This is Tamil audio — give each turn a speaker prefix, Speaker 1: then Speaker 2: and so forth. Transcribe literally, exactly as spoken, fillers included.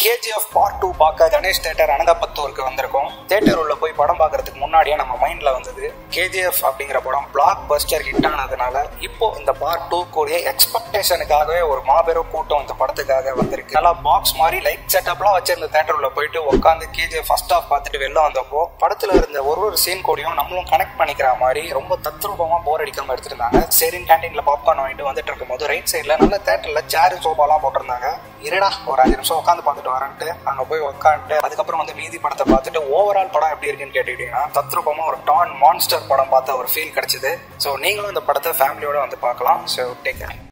Speaker 1: K G F part two பார்க்க கணேஷ் தியேட்டர் அனந்தபத்தூருக்கு வந்திருக்கோம். தியேட்டர் உள்ள போய் படம் பார்க்கறதுக்கு முன்னாடியே நம்ம மைண்ட்ல வந்தது K G F அப்படிங்கிற படம் பிளாக் பஸ்டர் ஹிட் ஆனதுனால இப்போ இந்த பார்ட் டூ கூடிய எக்ஸ்பெக்டேஷனுக்காகவே ஒரு மாபெரும் கூட்டம் இந்த படத்துக்காக வந்திருக்கு. நல்லா பாக்ஸ் மாதிரி லைட் செட்டப்லாம் வச்சிருந்த தியேட்டர் உள்ள போயிட்டு உட்காந்து K G F first half பார்த்துட்டு வெளில வந்தப்போ படத்துல இருந்த ஒரு ஒரு சீன் கூடயும் நம்மளும் கனெக்ட் பண்ணிக்கிற மாதிரி ரொம்ப தத்ரூபமா போர் அடிக்காம எடுத்துருந்தாங்க. சரின்னு கேண்டீன்ல பாப்கார்ன் வாங்கிட்டு வந்துட்டு இருக்கும் போது ரைட் சைட்ல நல்ல தியேட்டர்ல சேர் சோபாலாம் போட்டிருந்தாங்க. இருடா ஒரு அஞ்சு நிமிஷம் உட்காந்து பார்த்துட்டு வரேன்ட்டு அங்க போய் உட்காந்துட்டு அதுக்கப்புறம் வந்து மீதி படத்தை பார்த்துட்டு ஓவரால் படம் எப்படி இருக்குன்னு கேட்டுக்கிட்டீங்கன்னா தத்ரூபமா ஒரு டான் மான்ஸ்டர் படம் பார்த்த ஒரு ஃபீல் கிடைச்சது. ஸோ நீங்களும் இந்த படத்தை ஃபேமிலியோட வந்து பார்க்கலாம். So take care.